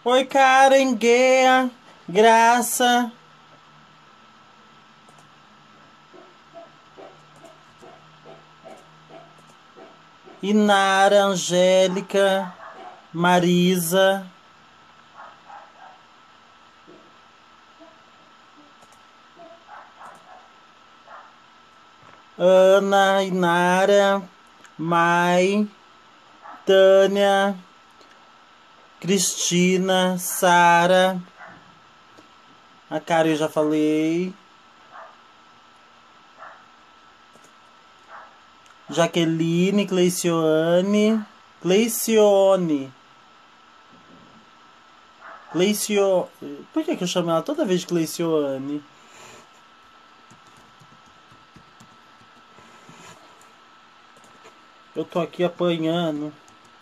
Oi, Karen, Guea, Graça, Inara, Angélica, Marisa, Ana, Inara, Mai, Tânia, Cristina, Sara, a Karen eu já falei, Jaqueline, Cleicione, Cleicio... Por que eu chamo ela toda vez de Cleicione? Eu tô aqui apanhando.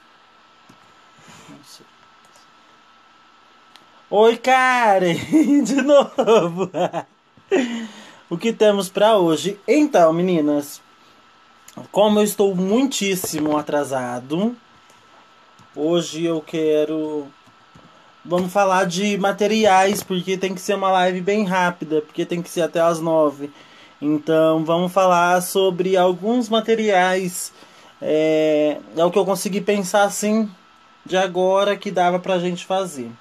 Oi, Karen! De novo! O que temos pra hoje? Então, meninas, como eu estou muitíssimo atrasado, hoje eu quero. Vamos falar de materiais, porque tem que ser uma live bem rápida, porque tem que ser até as 9. Então, vamos falar sobre alguns materiais. É o que eu consegui pensar assim de agora que dava pra gente fazer.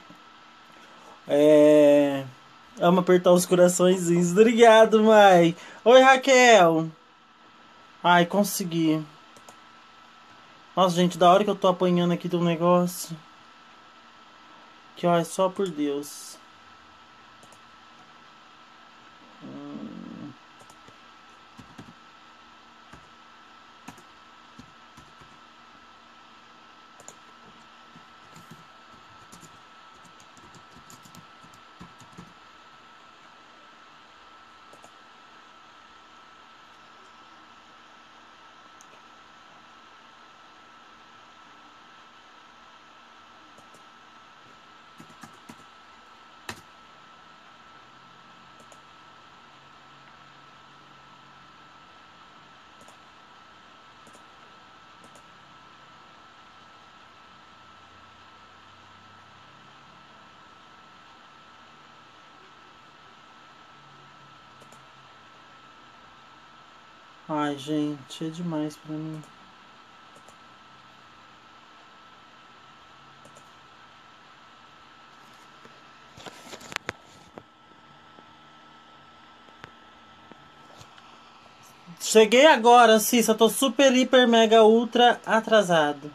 É... Amo apertar os coraçõezinhos. Obrigado, mãe. Oi, Raquel. Ai, consegui. Nossa, gente, da hora que eu tô apanhando aqui do negócio. Que, ó, é só por Deus. Ai, gente, é demais pra mim. Cheguei agora, Cissa. Tô super, hiper, mega, ultra atrasado.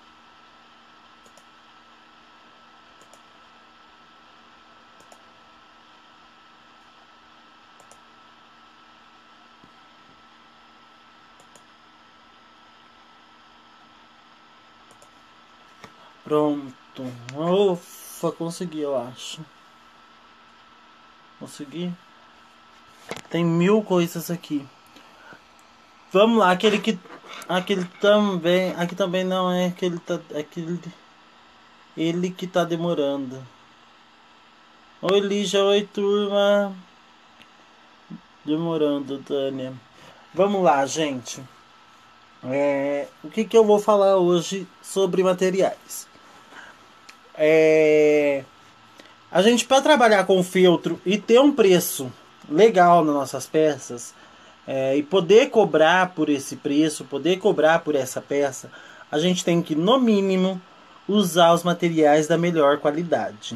Pronto. Ufa, consegui, eu acho. Consegui? Tem 1000 coisas aqui. Vamos lá, aquele que. Aquele também. Aqui também não é aquele. Aquele. Ele que tá demorando. Oi, Lígia. Oi, turma. Demorando, Tânia. Vamos lá, gente. O que eu vou falar hoje sobre materiais? É, a gente, para trabalhar com feltro e ter um preço legal nas nossas peças, e poder cobrar por esse preço, poder cobrar por essa peça, a gente tem que, no mínimo, usar os materiais da melhor qualidade.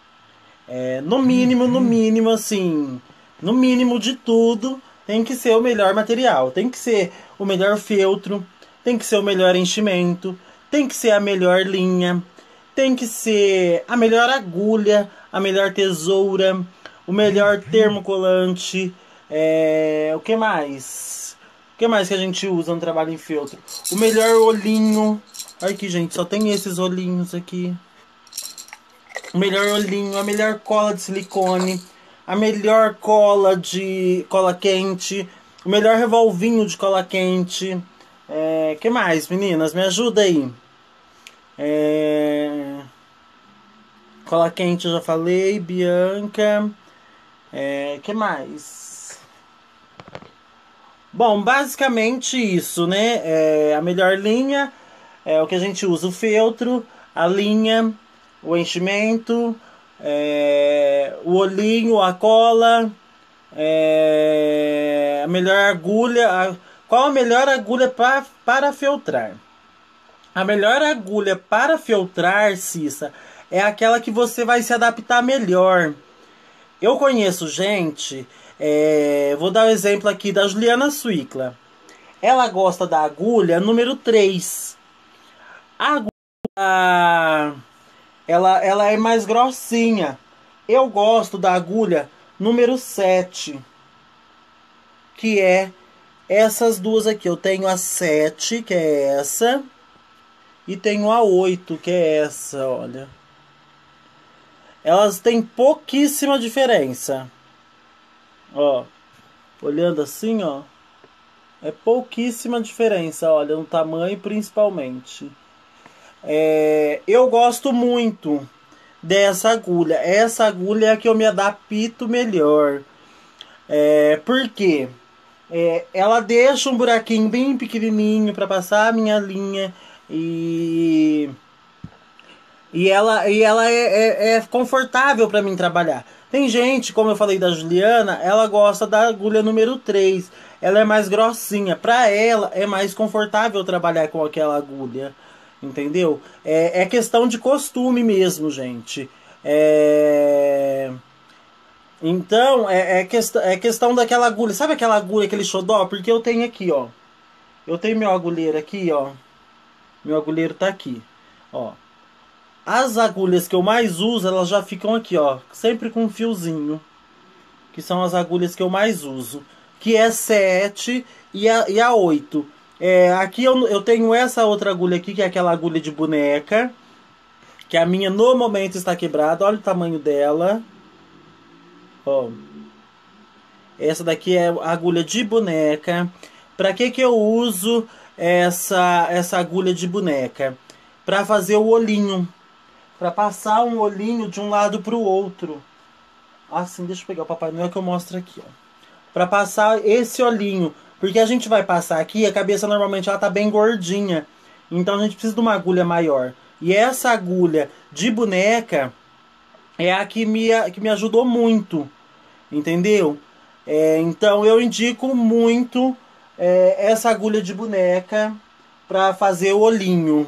No mínimo, assim, no mínimo de tudo, tem que ser o melhor material. Tem que ser o melhor feltro, tem que ser o melhor enchimento, tem que ser a melhor linha, tem que ser a melhor agulha, a melhor tesoura, o melhor termocolante. O que mais? O que mais que a gente usa no trabalho em feltro? O melhor olhinho. Olha aqui, gente, só tem esses olhinhos aqui. O melhor olhinho, a melhor cola de silicone, a melhor cola de cola quente, o melhor revolvinho de cola quente. Que mais, meninas? Me ajuda aí. Cola quente eu já falei, Bianca. Que mais? Bom, basicamente isso, né? A melhor linha é o que a gente usa, o feltro, a linha, o enchimento, o olhinho, a cola, a melhor agulha. Qual a melhor agulha para feltrar? A melhor agulha para feltrar, Cissa, é aquela que você vai se adaptar melhor. Eu conheço gente, vou dar o um exemplo aqui da Juliana Suicla. Ela gosta da agulha número 3. A agulha, ela é mais grossinha. Eu gosto da agulha número 7, que é essas duas aqui. Eu tenho a 7, que é essa, e tenho a 8, que é essa, olha. Elas têm pouquíssima diferença. Ó, olhando assim, ó, é pouquíssima diferença, olha, no tamanho principalmente. Eu gosto muito dessa agulha. Essa agulha é a que eu me adapto melhor. Por quê? Ela deixa um buraquinho bem pequenininho para passar a minha linha e ela é confortável para mim trabalhar. Tem gente, como eu falei da Juliana, ela gosta da agulha número 3. Ela é mais grossinha. Para ela é mais confortável trabalhar com aquela agulha. Entendeu? É questão de costume mesmo, gente. Então, é questão daquela agulha. Sabe aquela agulha, aquele xodó? Porque eu tenho aqui, ó. Eu tenho meu agulheiro aqui, ó. Meu agulheiro tá aqui, ó. As agulhas que eu mais uso, elas já ficam aqui, ó. Sempre com um fiozinho. Que são as agulhas que eu mais uso. Que é 7 e a 8. Aqui eu tenho essa outra agulha aqui, que é aquela agulha de boneca. Que a minha no momento está quebrada. Olha o tamanho dela. Ó. Essa daqui é a agulha de boneca. Para que eu uso essa agulha de boneca? Para fazer o olhinho. Para passar um olhinho de um lado para o outro. Assim, deixa eu pegar o Papai Noel que eu mostro aqui, ó. Para passar esse olhinho. Porque a gente vai passar aqui, a cabeça normalmente ela tá bem gordinha. Então a gente precisa de uma agulha maior. E essa agulha de boneca é a que me ajudou muito. Entendeu? Então eu indico muito essa agulha de boneca para fazer o olhinho.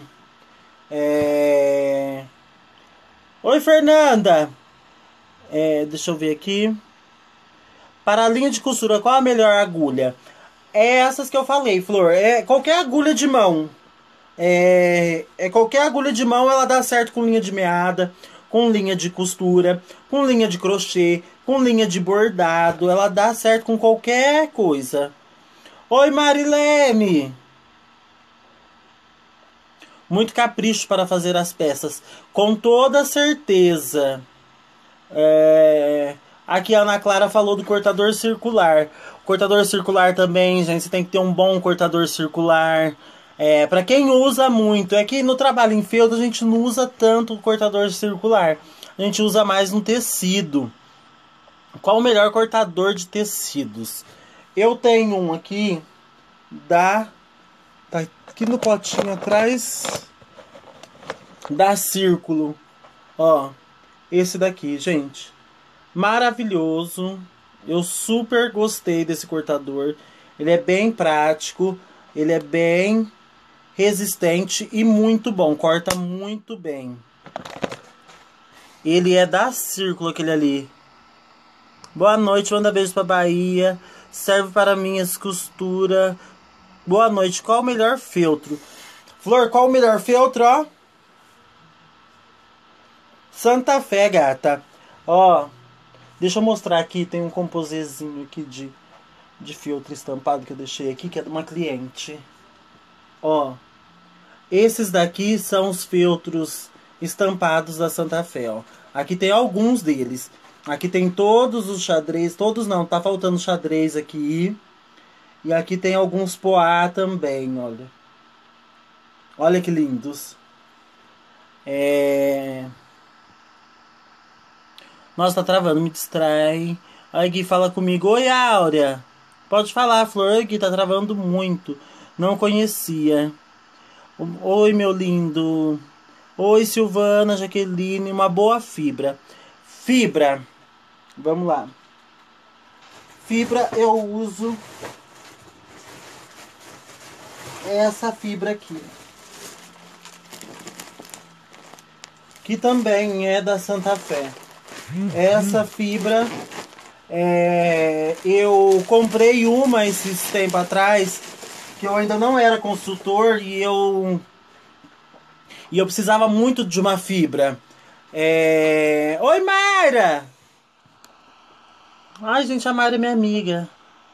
Oi, Fernanda! Deixa eu ver aqui. Para a linha de costura, qual a melhor agulha? É essas que eu falei, Flor. Qualquer agulha de mão. Qualquer agulha de mão, ela dá certo com linha de meada, com linha de costura, com linha de crochê, com linha de bordado. Ela dá certo com qualquer coisa. Oi, Marilene! Muito capricho para fazer as peças. Com toda certeza. Aqui a Ana Clara falou do cortador circular. O cortador circular também, gente, você tem que ter um bom cortador circular. Para quem usa muito, é que no trabalho em feltro a gente não usa tanto o cortador circular. A gente usa mais no tecido. Qual o melhor cortador de tecidos? Eu tenho um aqui tá aqui no potinho atrás da Círculo. Ó, esse daqui, gente. Maravilhoso. Eu super gostei desse cortador. Ele é bem prático. Ele é bem resistente e muito bom. Corta muito bem. Ele é da Círculo, aquele ali. Boa noite, manda beijos pra Bahia. Serve para minhas costuras. Boa noite. Qual o melhor feltro? Flor, qual o melhor feltro, ó? Santa Fé, gata. Ó, deixa eu mostrar aqui. Tem um composezinho aqui de feltro estampado que eu deixei aqui, que é de uma cliente. Ó, esses daqui são os feltros estampados da Santa Fé, ó. Aqui tem alguns deles. Aqui tem todos os xadrez. Todos não, tá faltando xadrez aqui. E aqui tem alguns poá também, olha. Olha que lindos. Nossa, tá travando, me distrai. Aí Gui fala comigo. Oi, Áurea. Pode falar, Flor. Gui, tá travando muito. Não conhecia. Oi, meu lindo. Oi, Silvana, Jaqueline, uma boa fibra. Fibra, vamos lá. Fibra eu uso essa fibra aqui, que também é da Santa Fé. Essa fibra, eu comprei uma esses tempos atrás, que eu ainda não era construtor e eu precisava muito de uma fibra. Oi, Mayra! Ai, gente, a Mayra é minha amiga.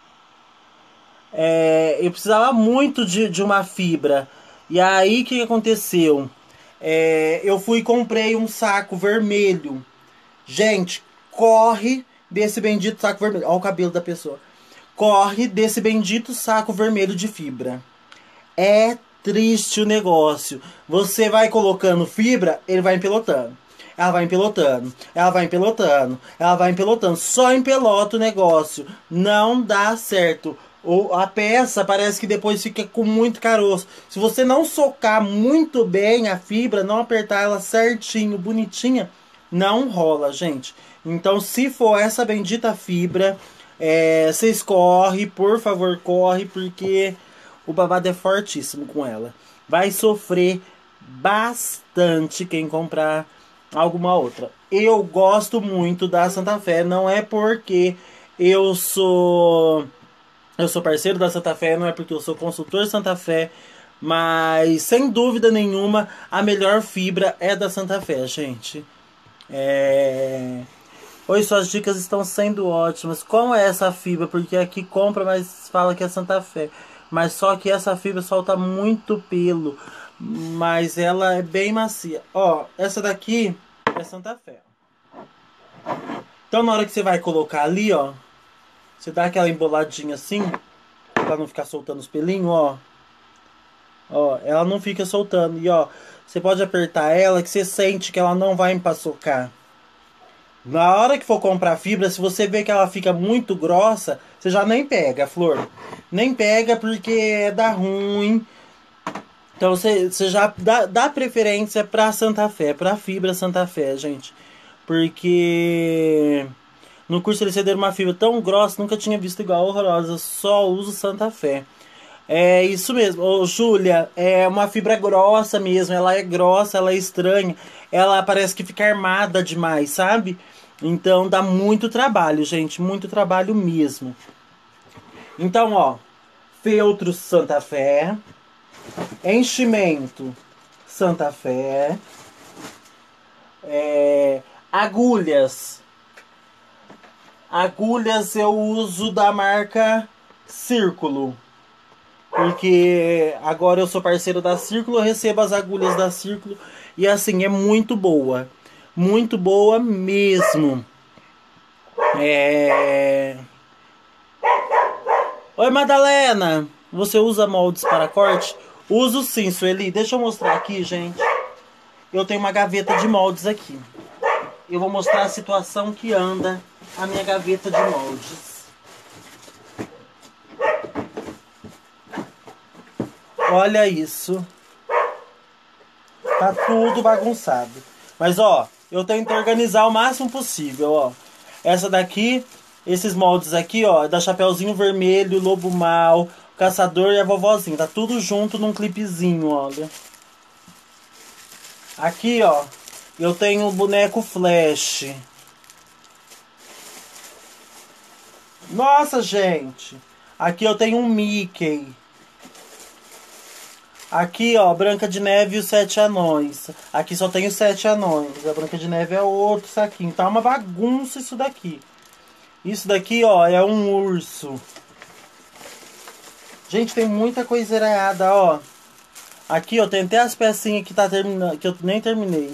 Eu precisava muito de uma fibra. E aí, o que aconteceu? Eu fui e comprei um saco vermelho. Gente, corre desse bendito saco vermelho. Olha o cabelo da pessoa. Corre desse bendito saco vermelho de fibra. É triste o negócio. Você vai colocando fibra, ele vai empelotando. Ela vai empelotando, ela vai empelotando, ela vai empelotando. Só empelota o negócio. Não dá certo. A peça parece que depois fica com muito caroço. Se você não socar muito bem a fibra, não apertar ela certinho, bonitinha, não rola, gente. Então, se for essa bendita fibra, vocês corre, por favor, corre, porque o babado é fortíssimo com ela. Vai sofrer bastante quem comprar alguma outra. Eu gosto muito da Santa Fé, não é porque eu sou parceiro da Santa Fé, não é porque eu sou consultor Santa Fé, mas sem dúvida nenhuma a melhor fibra é da Santa Fé, gente. Oi, suas dicas estão sendo ótimas. Como é essa fibra? Porque aqui compra, mas fala que é Santa Fé. Mas só que essa fibra solta muito pelo. Mas ela é bem macia. Ó, essa daqui é Santa Fé. Então na hora que você vai colocar ali, ó, você dá aquela emboladinha assim, pra não ficar soltando os pelinhos, ó. Ó, ela não fica soltando. E ó, você pode apertar ela que você sente que ela não vai empaçocar. Na hora que for comprar fibra, se você vê que ela fica muito grossa, você já nem pega, flor. Nem pega porque dá ruim. Então você já dá preferência pra Santa Fé, pra fibra Santa Fé, gente. Porque no curso eles cederam uma fibra tão grossa, nunca tinha visto igual, horrorosa. Só uso Santa Fé. É isso mesmo. Ô, Júlia, é uma fibra grossa mesmo. Ela é grossa, ela é estranha. Ela parece que fica armada demais, sabe? Então dá muito trabalho, gente. Muito trabalho mesmo. Então, ó. Feltro Santa Fé. Enchimento Santa Fé. Agulhas. Agulhas eu uso da marca Círculo. Porque agora eu sou parceiro da Círculo, eu recebo as agulhas da Círculo. E assim, é muito boa. Muito boa mesmo. Oi, Madalena. Você usa moldes para corte? Uso sim, Sueli. Deixa eu mostrar aqui, gente. Eu tenho uma gaveta de moldes aqui. Eu vou mostrar a situação que anda a minha gaveta de moldes. Olha isso. Tá tudo bagunçado. Mas ó, eu tento organizar o máximo possível, ó. Essa daqui, esses moldes aqui, ó, é da Chapeuzinho Vermelho, Lobo Mal, Caçador e a Vovozinha. Tá tudo junto num clipezinho, olha. Aqui, ó, eu tenho o boneco Flash. Nossa, gente. Aqui eu tenho um Mickey. Aqui, ó, Branca de Neve e os 7 Anões. Aqui só tem os 7 Anões. A Branca de Neve é outro saquinho. Tá uma bagunça isso daqui. Isso daqui, ó, é um urso. Gente, tem muita coisa errada, ó. Aqui, ó, tem até as pecinhas que tá terminando, que eu nem terminei.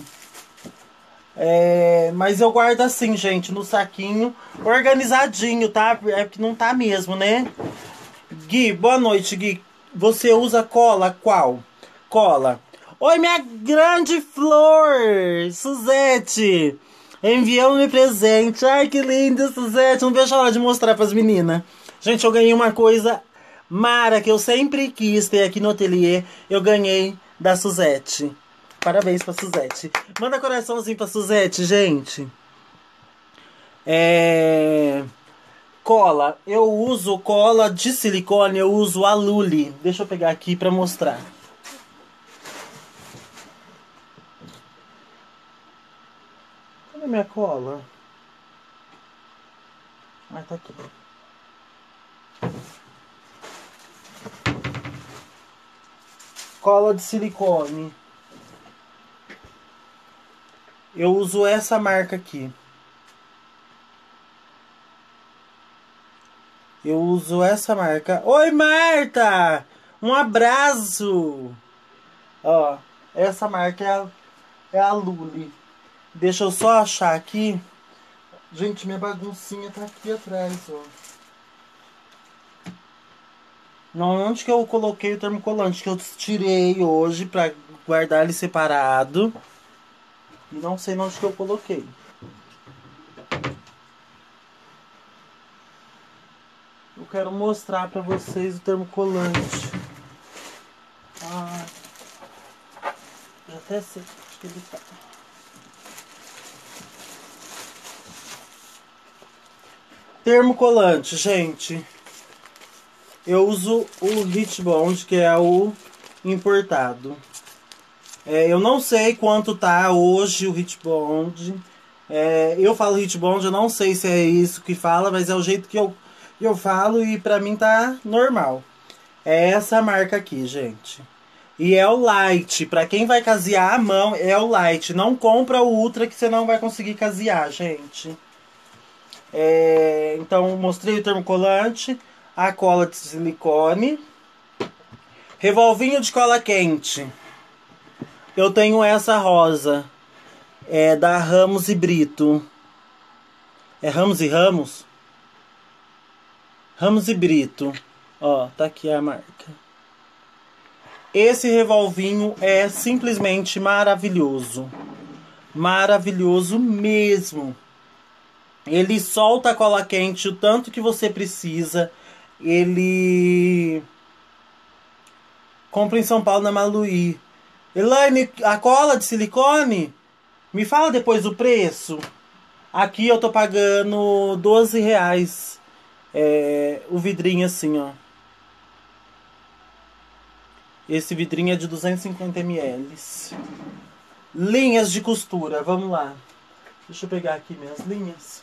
Mas eu guardo assim, gente, no saquinho, organizadinho, tá? É porque não tá mesmo, né? Gui, boa noite, Gui. Você usa cola qual? Cola. Oi, minha grande flor, Suzete. Enviou-me presente. Ai, que linda, Suzete. Não vejo a hora de mostrar pras meninas. Gente, eu ganhei uma coisa mara que eu sempre quis ter aqui no ateliê. Eu ganhei da Suzete. Parabéns pra Suzete. Manda coraçãozinho pra Suzete, gente. Cola. Eu uso cola de silicone, eu uso a Lully. Deixa eu pegar aqui pra mostrar. Cadê minha cola? Ah, tá aqui. Cola de silicone. Eu uso essa marca aqui. Eu uso essa marca. Oi, Marta! Um abraço! Ó, essa marca é a Lully. Deixa eu só achar aqui. Gente, minha baguncinha tá aqui atrás, ó. Não, onde que eu coloquei o termocolante? Que eu tirei hoje pra guardar ele separado. E não sei onde que eu coloquei. Eu quero mostrar pra vocês o termocolante. Ah, já até sei onde que ele tá. Termocolante, gente. Eu uso o Hitbond, que é o importado. Eu não sei quanto tá hoje o Hitbond. Eu falo Hitbond, eu não sei se é isso que fala, mas é o jeito que eu falo e pra mim tá normal. É essa marca aqui, gente. E é o Light. Pra quem vai casear à mão, é o Light. Não compra o Ultra que você não vai conseguir casear, gente. Então, mostrei o termocolante, a cola de silicone, revolvinho de cola quente. Eu tenho essa rosa, da Ramos e Brito. É Ramos e Ramos? Ramos e Brito. Ó, tá aqui a marca. Esse revolvinho é simplesmente maravilhoso. Maravilhoso mesmo. Ele solta a cola quente o tanto que você precisa. Ele... Compra em São Paulo na Maluí. Elaine, a cola de silicone? Me fala depois o preço. Aqui eu tô pagando R$12. O vidrinho assim, ó. Esse vidrinho é de 250 ml. Linhas de costura, vamos lá. Deixa eu pegar aqui minhas linhas.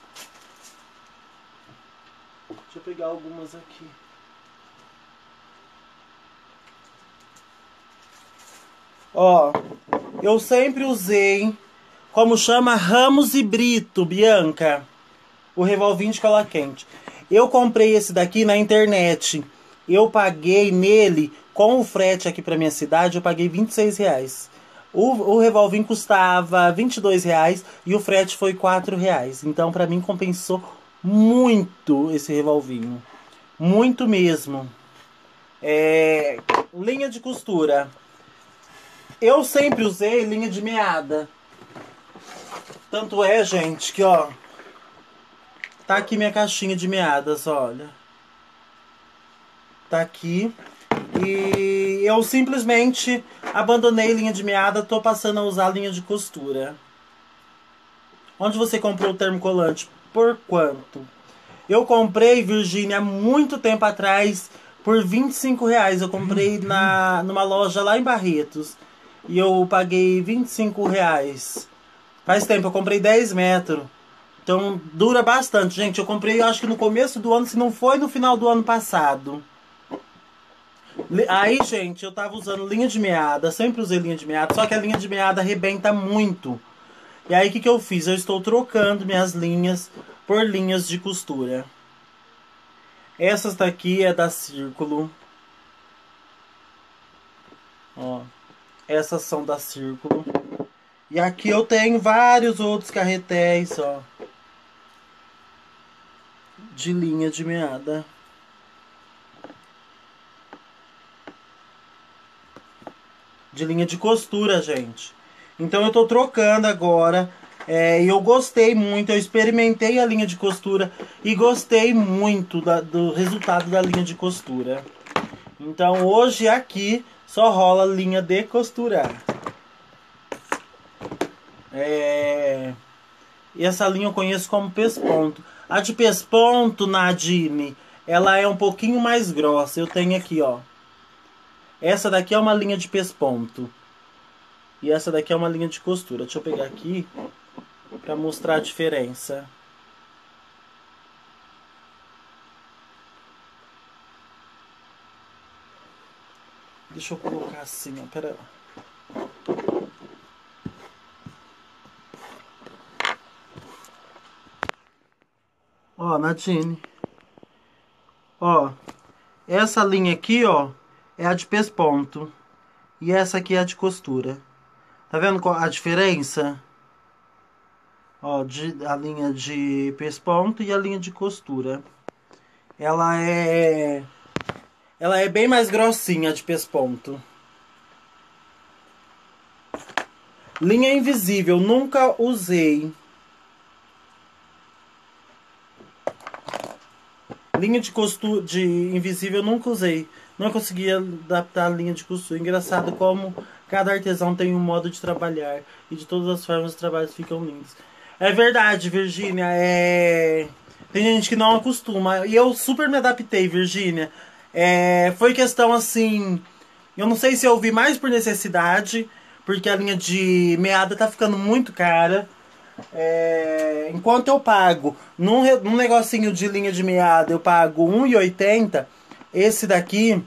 Deixa eu pegar algumas aqui. Ó, eu sempre usei, como chama, Ramos e Brito, Bianca. O revolvinho de cola quente. Eu comprei esse daqui na internet. Eu paguei nele, com o frete aqui pra minha cidade, eu paguei R$26. O revolvinho custava R$22 e o frete foi R$4. Então pra mim compensou muito esse revolvinho. Muito mesmo. Linha de costura. Eu sempre usei linha de meada. Tanto é, gente, que ó... Tá aqui minha caixinha de meadas, olha. Tá aqui. E eu simplesmente abandonei linha de meada, tô passando a usar linha de costura. Onde você comprou o termocolante? Por quanto? Eu comprei, Virgínia, há muito tempo atrás, por R$25. Eu comprei numa loja lá em Barretos. E eu paguei R$25. Faz tempo, eu comprei 10 metros. Então dura bastante, gente. Eu comprei, eu acho que no começo do ano, se não foi no final do ano passado. Aí, gente, eu tava usando linha de meada. Sempre usei linha de meada. Só que a linha de meada arrebenta muito. E aí, o que eu fiz? Eu estou trocando minhas linhas por linhas de costura. Essas daqui é da Círculo. Ó. Essas são da Círculo. E aqui eu tenho vários outros carretéis, ó. De linha de meada. De linha de costura, gente. Então eu tô trocando agora. E eu gostei muito. Eu experimentei a linha de costura e gostei muito do resultado da linha de costura. Então hoje aqui só rola linha de costurar. É... E essa linha eu conheço como pesponto. A de pesponto, Nadine, ela é um pouquinho mais grossa. Eu tenho aqui, ó. Essa daqui é uma linha de pesponto. E essa daqui é uma linha de costura. Deixa eu pegar aqui pra mostrar a diferença. Deixa eu colocar assim, ó. Pera lá. Ó, Nadine. Ó, essa linha aqui, ó, é a de pesponto. E essa aqui é a de costura. Tá vendo qual a diferença? Ó, a linha de pesponto e a linha de costura. Ela é... Ela é bem mais grossinha, a de pesponto. Linha invisível, nunca usei. Linha de costura de invisível eu nunca usei. Não conseguia adaptar a linha de costura. Engraçado como cada artesão tem um modo de trabalhar. E de todas as formas os trabalhos ficam lindos. É verdade, Virgínia. Tem gente que não acostuma. E eu super me adaptei, Virgínia. Foi questão assim. Eu não sei se eu vi mais por necessidade. Porque a linha de meada tá ficando muito cara. Enquanto eu pago num negocinho de linha de meada, eu pago R$ 1,80. Esse daqui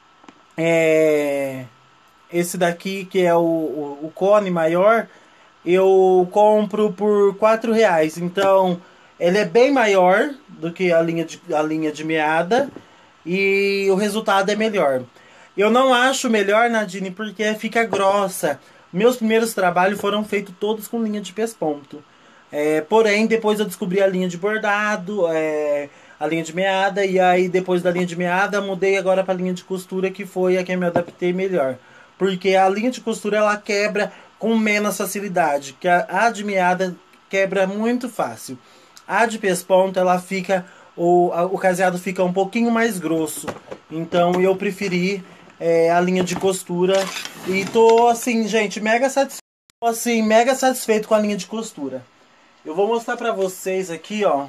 é esse daqui que é o cone maior, eu compro por R$ 4. Então ele é bem maior do que a linha de meada e o resultado é melhor. Eu não acho melhor, Nadine, porque fica grossa. Meus primeiros trabalhos foram feitos todos com linha de pesponto. Porém, depois eu descobri a linha de bordado, a linha de meada, e aí depois da linha de meada mudei agora para a linha de costura, que foi a que eu me adaptei melhor. Porque a linha de costura ela quebra com menos facilidade, que a de meada quebra muito fácil. A de pesponto ela fica, o caseado fica um pouquinho mais grosso. Então eu preferi a linha de costura e tô assim, gente, mega satisfeito com a linha de costura. Eu vou mostrar pra vocês aqui, ó,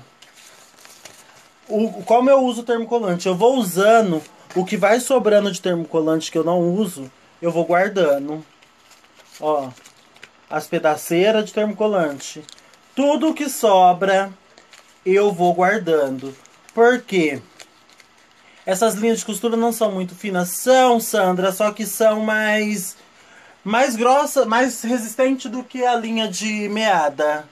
como eu uso o termocolante. Eu vou usando o que vai sobrando de termocolante que eu não uso, eu vou guardando. Ó, as pedaceiras de termocolante. Tudo que sobra, eu vou guardando. Por quê? Essas linhas de costura não são muito finas. São, Sandra, só que são mais grossa, mais resistente do que a linha de meada.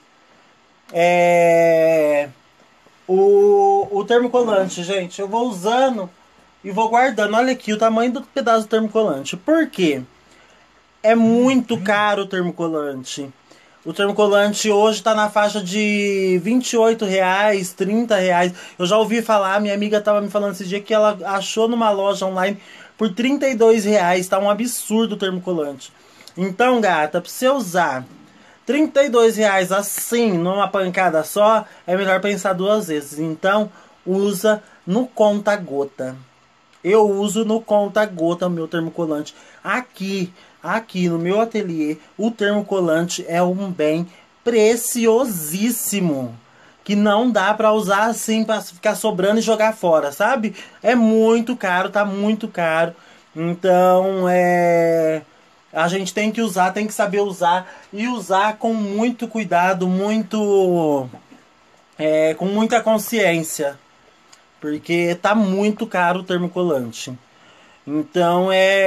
O termocolante, gente, eu vou usando e vou guardando. Olha aqui o tamanho do pedaço do termocolante. Por quê? É muito caro o termocolante. O termocolante hoje está na faixa de R$ 28, R$ 30. Eu já ouvi falar, minha amiga estava me falando esse dia que ela achou numa loja online por R$ 32. Tá um absurdo o termocolante. Então, gata, para você usar R$ 32 assim, numa pancada só, é melhor pensar duas vezes. Então, usa no conta-gota. Eu uso no conta-gota o meu termocolante. Aqui no meu ateliê, o termocolante é um bem preciosíssimo. Que não dá pra usar assim, pra ficar sobrando e jogar fora, sabe? É muito caro, tá muito caro. Então, a gente tem que usar, tem que saber usar. E usar com muito cuidado, com muita consciência. Porque tá muito caro o termocolante. Então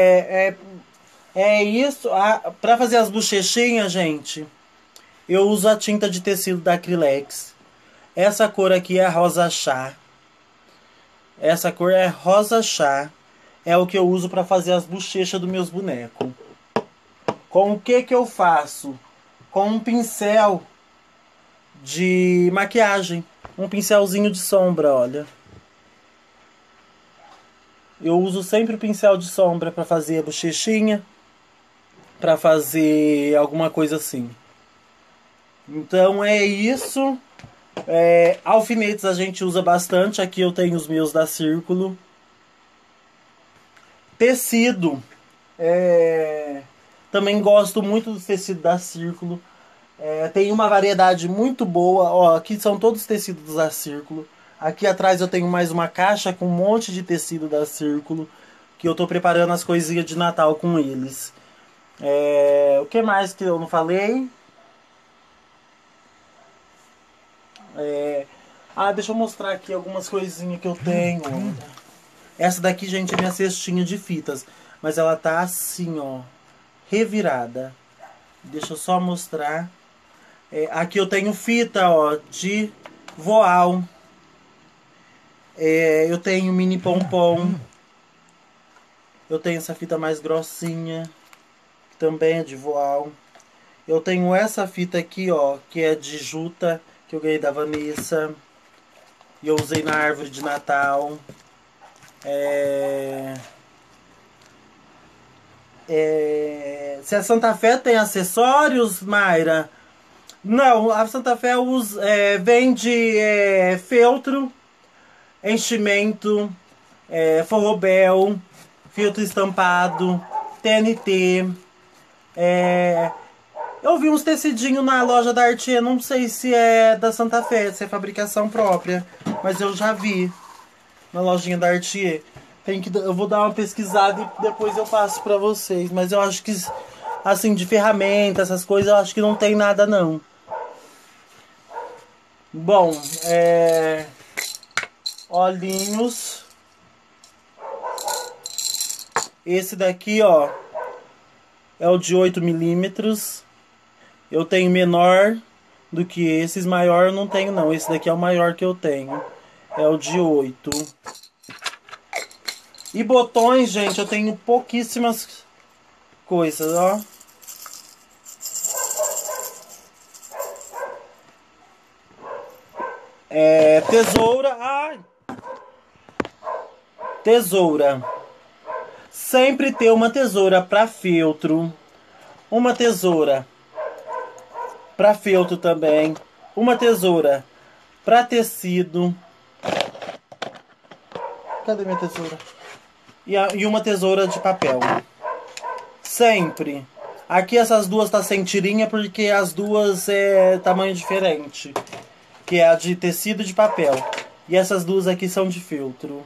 é isso. Para fazer as bochechinhas, gente, eu uso a tinta de tecido da Acrylex. Essa cor aqui é rosa chá. Essa cor é rosa chá. É o que eu uso para fazer as bochechas dos meus bonecos. Com o que eu faço? Com um pincel de maquiagem. Um pincelzinho de sombra, olha. Eu uso sempre o pincel de sombra para fazer a bochechinha, para fazer alguma coisa assim. Então é isso. Alfinetes a gente usa bastante. Aqui eu tenho os meus da Círculo. Tecido. Também gosto muito do tecido da Círculo. Tem uma variedade muito boa. Ó, aqui são todos tecidos da Círculo. Aqui atrás eu tenho mais uma caixa com um monte de tecido da Círculo. Que eu tô preparando as coisinhas de Natal com eles. O que mais que eu não falei? Deixa eu mostrar aqui algumas coisinhas que eu tenho. Essa daqui, gente, é minha cestinha de fitas. Mas ela tá assim, ó. Revirada. Deixa eu só mostrar. Aqui eu tenho fita, ó, de voal. Eu tenho mini pompom. Eu tenho essa fita mais grossinha, que também é de voal. Eu tenho essa fita aqui, ó, que é de juta, que eu ganhei da Vanessa. E eu usei na árvore de Natal. Se a Santa Fé tem acessórios, Mayra? Não, a Santa Fé vende feltro, enchimento, forrobel, filtro estampado, TNT. Eu vi uns tecidinhos na loja da Artier, não sei se é da Santa Fé, se é fabricação própria, mas eu já vi na lojinha da Artier. Eu vou dar uma pesquisada e depois eu passo pra vocês, mas eu acho que, assim, de ferramenta, essas coisas, eu acho que não tem nada não. Bom, olhinhos. Esse daqui, ó, é o de 8 milímetros. Eu tenho menor do que esses, maior eu não tenho não. Esse daqui é o maior que eu tenho. É o de 8. E botões, gente, eu tenho pouquíssimas coisas, ó. Tesoura. Ai! Tesoura. Sempre ter uma tesoura para feltro. Uma tesoura para feltro também. Uma tesoura para tecido. Cadê minha tesoura? E uma tesoura de papel. Sempre. Aqui essas duas tá sem tirinha porque as duas é tamanho diferente. Que é a de tecido e de papel. E essas duas aqui são de feltro.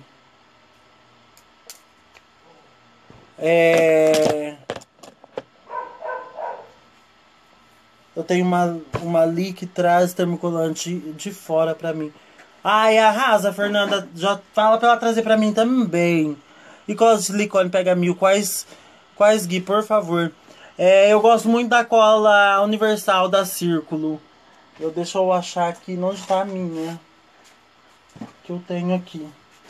Eu tenho uma ali que traz termocolante de fora pra mim. Ai, arrasa, Fernanda. Já fala pra ela trazer pra mim também. E cola de silicone pega 1000. Quais, Gui, por favor? Eu gosto muito da cola universal da Círculo. Deixa eu achar aqui onde tá a minha. Que eu tenho aqui.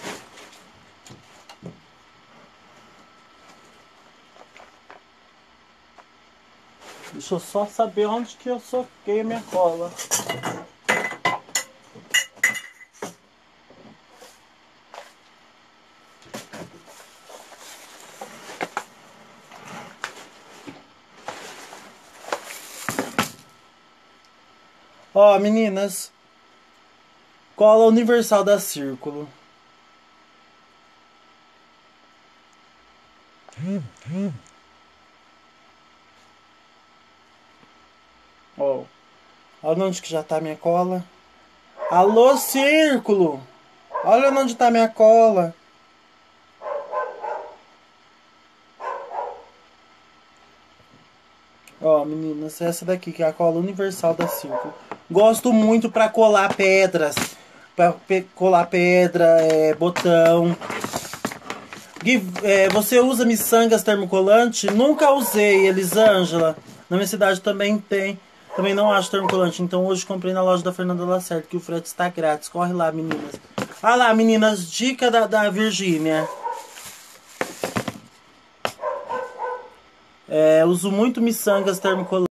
Deixa eu só saber onde que eu soquei minha cola. Ó, meninas. Cola universal da Círculo. Ó. Olha onde que já tá minha cola. Alô, Círculo! Olha onde tá minha cola. Ó, meninas, essa daqui que é a cola universal da Círculo. Gosto muito pra colar pedras. Pra colar pedra, botão. Gui, você usa miçangas termocolante? Nunca usei, Elisângela. Na minha cidade também tem. Também não acho termocolante. Então hoje comprei na loja da Fernanda Lacerda, que o frete está grátis. Corre lá, meninas. Ah lá, meninas, dica da Virgínia. Uso muito miçangas termocolantes.